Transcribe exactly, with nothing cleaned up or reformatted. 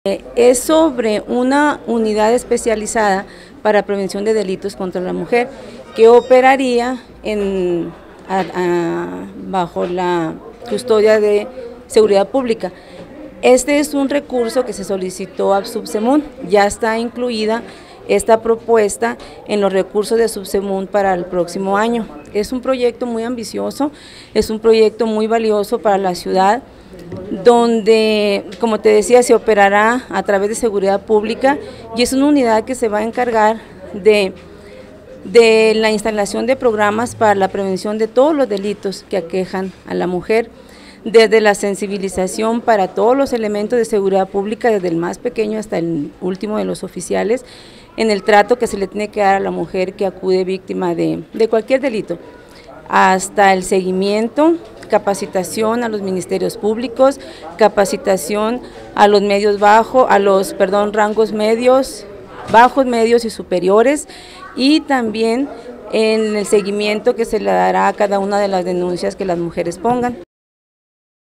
Es sobre una unidad especializada para prevención de delitos contra la mujer que operaría en, a, a, bajo la custodia de seguridad pública. Este es un recurso que se solicitó a Subsemun, ya está incluida esta propuesta en los recursos de Subsemun para el próximo año. Es un proyecto muy ambicioso, es un proyecto muy valioso para la ciudad, donde, como te decía, se operará a través de seguridad pública y es una unidad que se va a encargar de, de la instalación de programas para la prevención de todos los delitos que aquejan a la mujer, desde la sensibilización para todos los elementos de seguridad pública, desde el más pequeño hasta el último de los oficiales, en el trato que se le tiene que dar a la mujer que acude víctima de, de cualquier delito, hasta el seguimiento, capacitación a los ministerios públicos, capacitación a los medios bajos, a los, perdón, rangos medios, bajos, medios y superiores, y también en el seguimiento que se le dará a cada una de las denuncias que las mujeres pongan.